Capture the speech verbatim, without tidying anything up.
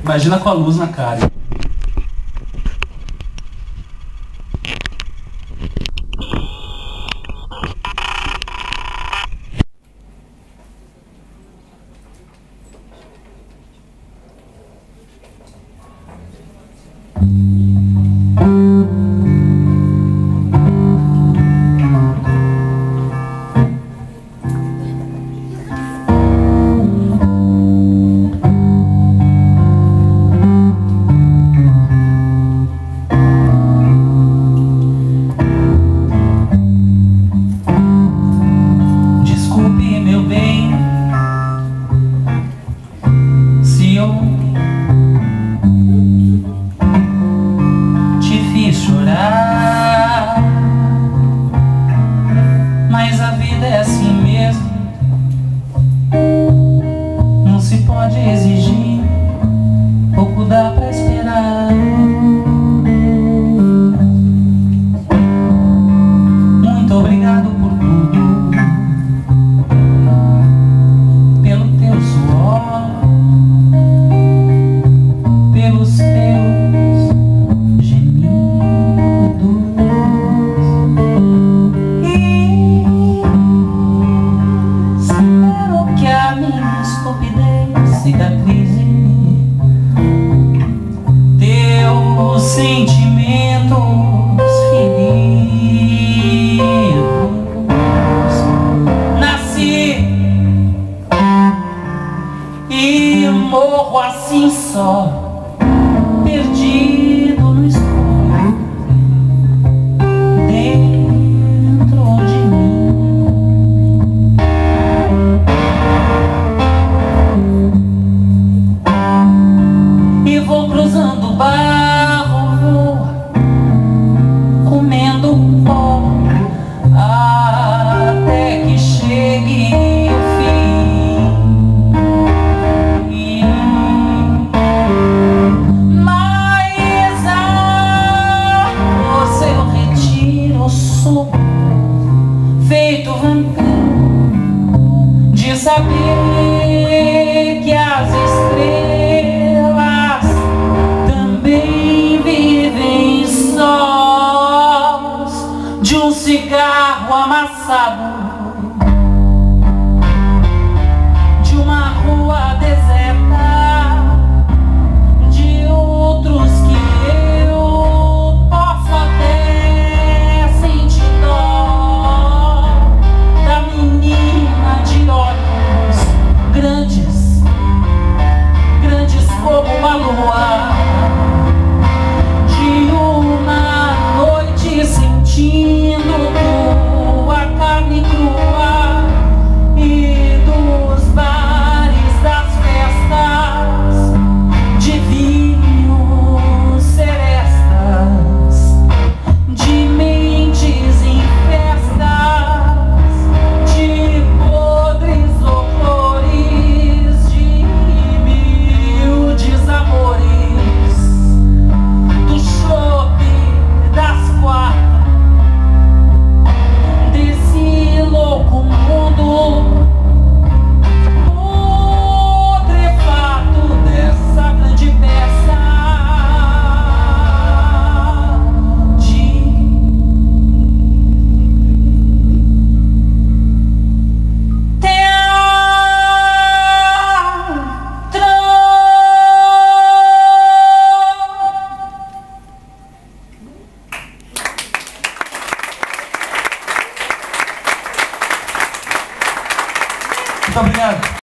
Imagina com a luz na cara. Chorar, mas a vida é assim mesmo. Não se pode exigir, pouco dá pra esperar. Muito obrigado por tudo, pelo teu suor, pelos teus cicatrize teus sentimentos feridos. Nasci e morro assim só, perdido no escuro dentro de mim. Vou cruzando o barro, vou comendo pó, até que chegue o fim. Mas ah, você eu retiro, sou feito vampiro de saber que as estrelas de um cigarro amassado, de uma rua deserta, de outros que eu posso até sentir dó, da menina de olhos grandes, grandes como uma lua, de uma noite sentindo tua carne crua, e dos bares das festas de vinhos serestas, de mentes em festas, de podres horrores, de mil desamores, do chope das quatro, desse louco mundo putrefato, dessa grande peça de teatro. Muito obrigado.